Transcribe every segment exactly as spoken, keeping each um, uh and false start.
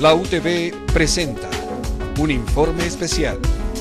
La U T V presenta un informe especial.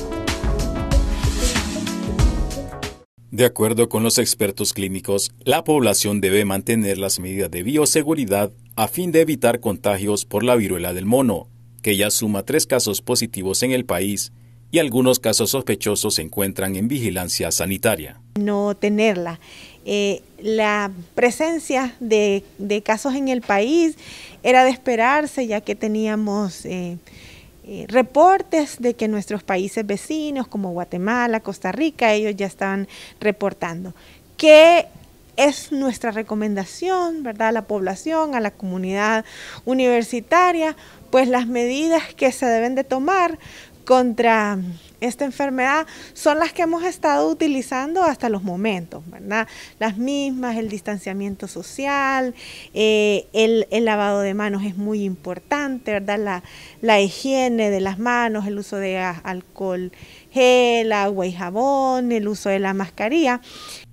De acuerdo con los expertos clínicos, la población debe mantener las medidas de bioseguridad a fin de evitar contagios por la viruela del mono, que ya suma tres casos positivos en el país y algunos casos sospechosos se encuentran en vigilancia sanitaria. No tenerla. Eh, la presencia de, de casos en el país era de esperarse, ya que teníamos eh, eh, reportes de que nuestros países vecinos como Guatemala, Costa Rica, ellos ya estaban reportando. ¿Qué es nuestra recomendación, verdad, a la población, a la comunidad universitaria? Pues las medidas que se deben de tomar contra esta enfermedad son las que hemos estado utilizando hasta los momentos, ¿verdad? Las mismas, el distanciamiento social, eh, el, el lavado de manos es muy importante, ¿verdad? La, la higiene de las manos, el uso de alcohol gel, agua y jabón, el uso de la mascarilla.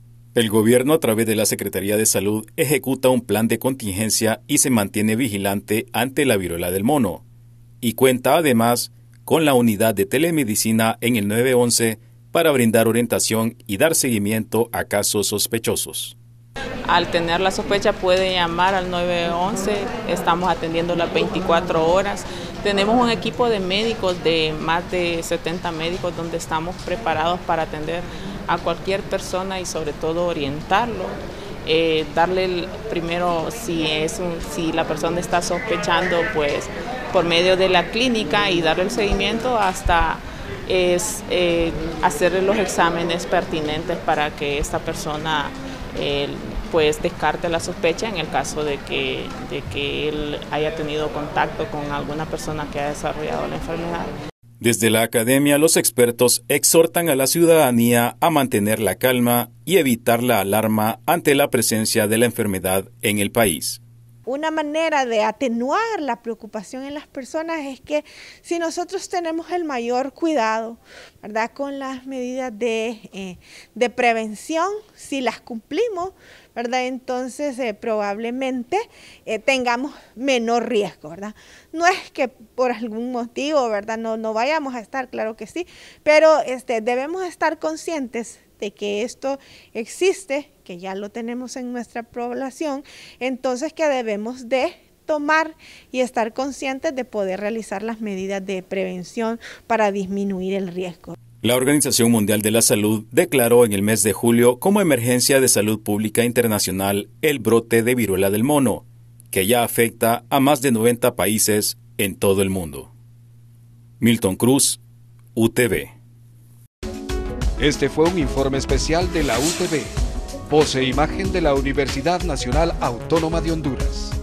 El gobierno, a través de la Secretaría de Salud, ejecuta un plan de contingencia y se mantiene vigilante ante la viruela del mono. Y cuenta además con la unidad de telemedicina en el nueve once para brindar orientación y dar seguimiento a casos sospechosos. Al tener la sospecha puede llamar al nueve once, estamos atendiendo las veinticuatro horas. Tenemos un equipo de médicos, de más de setenta médicos, donde estamos preparados para atender a cualquier persona y sobre todo orientarlo. Eh, darle el, primero, si, es un, si la persona está sospechando, pues por medio de la clínica, y darle el seguimiento hasta es, eh, hacerle los exámenes pertinentes para que esta persona eh, pues descarte la sospecha en el caso de que, de que él haya tenido contacto con alguna persona que ha desarrollado la enfermedad. Desde la academia, los expertos exhortan a la ciudadanía a mantener la calma y evitar la alarma ante la presencia de la enfermedad en el país. Una manera de atenuar la preocupación en las personas es que si nosotros tenemos el mayor cuidado, ¿verdad?, con las medidas de, eh, de prevención, si las cumplimos, ¿verdad?, entonces eh, probablemente eh, tengamos menor riesgo, ¿verdad? No es que por algún motivo, ¿verdad?, no, no vayamos a estar, claro que sí, pero este, debemos estar conscientes de que esto existe, que ya lo tenemos en nuestra población, entonces que debemos de tomar y estar conscientes de poder realizar las medidas de prevención para disminuir el riesgo. La Organización Mundial de la Salud declaró en el mes de julio como emergencia de salud pública internacional el brote de viruela del mono, que ya afecta a más de noventa países en todo el mundo. Milton Cruz, U T V. Este fue un informe especial de la U T V, voz e imagen de la Universidad Nacional Autónoma de Honduras.